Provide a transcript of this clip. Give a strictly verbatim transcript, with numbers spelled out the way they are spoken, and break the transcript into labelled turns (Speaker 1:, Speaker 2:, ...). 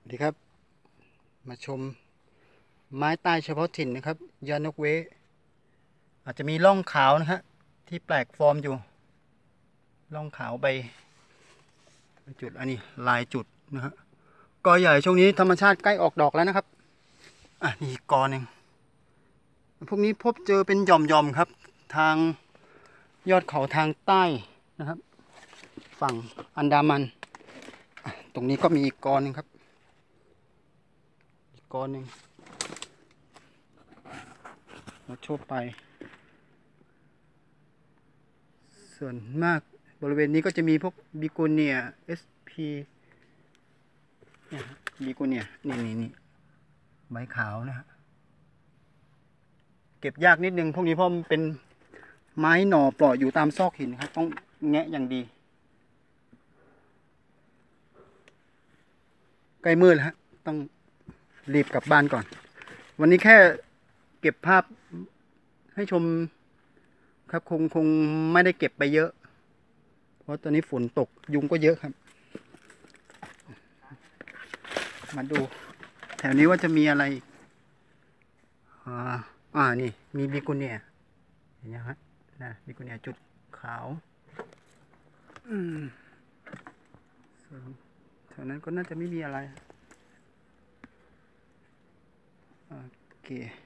Speaker 1: สวัสดีครับมาชมไม้ใต้เฉพาะถิ่นนะครับยานกเวอาจจะมีร่องขาวนะฮะที่แปลกฟอร์มอยู่ร่องขาวใบจุดอันนี้ลายจุดนะฮะกอใหญ่ช่วงนี้ธรรมชาติใกล้ออกดอกแล้วนะครับอ่ะนี่กอหนึ่งพวกนี้พบเจอเป็นหย่อมๆครับทางยอดเขาทางใต้นะครับฝั่งอันดามันตรงนี้ก็มีอีกกอหนึ่งครับอีกกอหนึ่งเราโชว์ไปส่วนมากบริเวณนี้ก็จะมีพวกบิโกเนีย เอส พี เนี่ยบิโกเนียนี่นี่นี่ใบขาวนะฮะเก็บยากนิดนึงพวกนี้เพราะมันเป็นไม้หน่อเปราะอยู่ตามซอกหินครับต้องแงะอย่างดีใกล้มืดแล้วฮะต้องรีบกลับบ้านก่อน วันนี้แค่เก็บภาพให้ชมครับคงคงไม่ได้เก็บไปเยอะเพราะตอนนี้ฝนตกยุงก็เยอะครับมาดูแถวนี้ว่าจะมีอะไรอ่าอ่านี่มีบิโกเนียเห็นยังฮะนะบิโกเนียจุดขาวอืมส่วนแถวนั้นก็น่าจะไม่มีอะไรโอเค